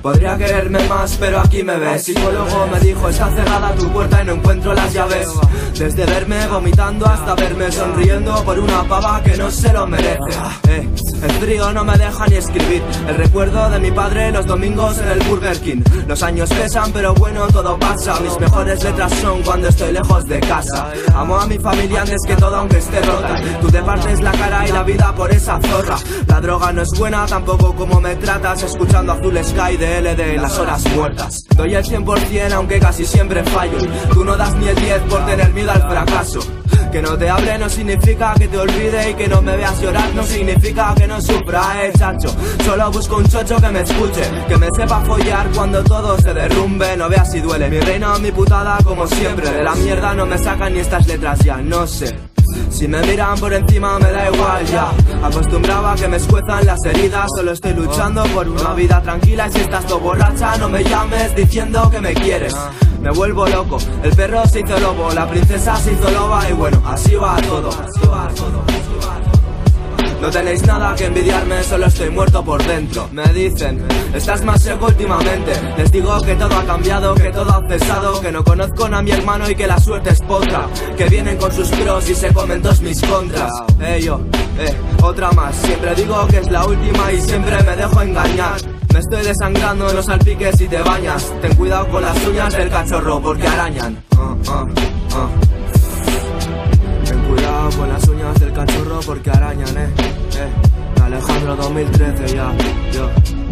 Podría quererme más, pero aquí me ves. El psicólogo me dijo, está cerrada tu puerta y no encuentro las llaves. Desde verme vomitando hasta verme sonriendo por una pava que no se lo merece. El frío no me deja ni escribir. El recuerdo de mi padre los domingos en el Burger King. Los años pesan, pero bueno, todo pasa. Mis mejores letras son cuando estoy lejos de casa. Amo a mi familia antes que todo, aunque esté rota. Tú te partes la cara y la vida por esa zorra. La droga no es buena, tampoco como me tratas. Escuchando Azul Sky de LD en las horas muertas. Doy el 100% aunque casi siempre fallo. Tú no das ni el 10 por tener miedo al fracaso. Que no te hable no significa que te olvide, y que no me veas llorar no significa que no sufra, chacho. Solo busco un chocho que me escuche, que me sepa follar cuando todo se derrumbe. No veas si duele, mi reino, mi putada como siempre. De la mierda no me sacan ni estas letras ya, no sé. Si me miran por encima me da igual ya. Acostumbraba a que me escuezan las heridas. Solo estoy luchando por una vida tranquila. Y si estás todo borracha no me llames diciendo que me quieres. Me vuelvo loco, el perro se hizo lobo, la princesa se hizo loba. Y bueno, así va todo. No tenéis nada que envidiarme, solo estoy muerto por dentro. Me dicen, estás más seco últimamente. Les digo que todo ha cambiado, que todo ha cesado, que no conozco a mi hermano y que la suerte es potra. Que vienen con sus pros y se comen todos mis contras. Otra más, siempre digo que es la última y siempre me dejo engañar. Me estoy desangrando, no salpiques si te bañas. Ten cuidado con las uñas del cachorro porque arañan. Ten cuidado con las uñas del cachorro porque arañan, Alejandro 2013 ya, yo.